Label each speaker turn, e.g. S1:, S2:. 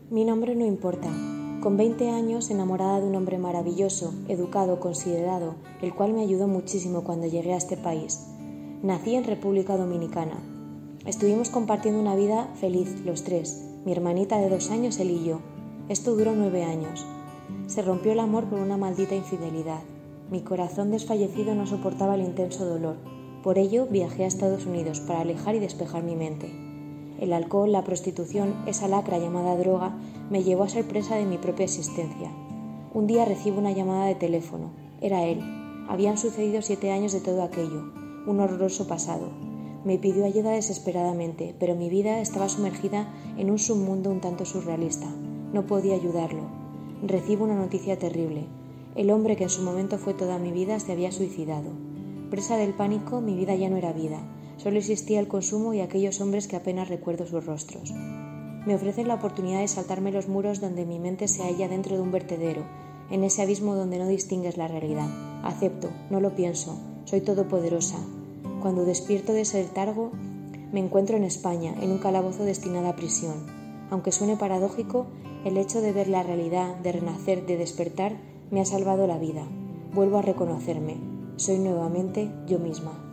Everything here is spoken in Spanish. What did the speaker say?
S1: Mi nombre no importa. Con 20 años, enamorada de un hombre maravilloso, educado, considerado, el cual me ayudó muchísimo cuando llegué a este país. Nací en República Dominicana. Estuvimos compartiendo una vida feliz, los tres, mi hermanita de 2 años, él y yo. Esto duró 9 años. Se rompió el amor por una maldita infidelidad. Mi corazón desfallecido no soportaba el intenso dolor. Por ello, viajé a Estados Unidos para alejar y despejar mi mente. El alcohol, la prostitución, esa lacra llamada droga, me llevó a ser presa de mi propia existencia. Un día recibo una llamada de teléfono. Era él. Habían sucedido 7 años de todo aquello, un horroroso pasado. Me pidió ayuda desesperadamente, pero mi vida estaba sumergida en un submundo un tanto surrealista. No podía ayudarlo. Recibo una noticia terrible. El hombre que en su momento fue toda mi vida se había suicidado. Presa del pánico, mi vida ya no era vida. Solo existía el consumo y aquellos hombres que apenas recuerdo sus rostros. Me ofrecen la oportunidad de saltarme los muros donde mi mente se halla dentro de un vertedero, en ese abismo donde no distingues la realidad. Acepto, no lo pienso, soy todopoderosa. Cuando despierto de ese letargo, me encuentro en España, en un calabozo destinado a prisión. Aunque suene paradójico, el hecho de ver la realidad, de renacer, de despertar, me ha salvado la vida. Vuelvo a reconocerme. Soy nuevamente yo misma.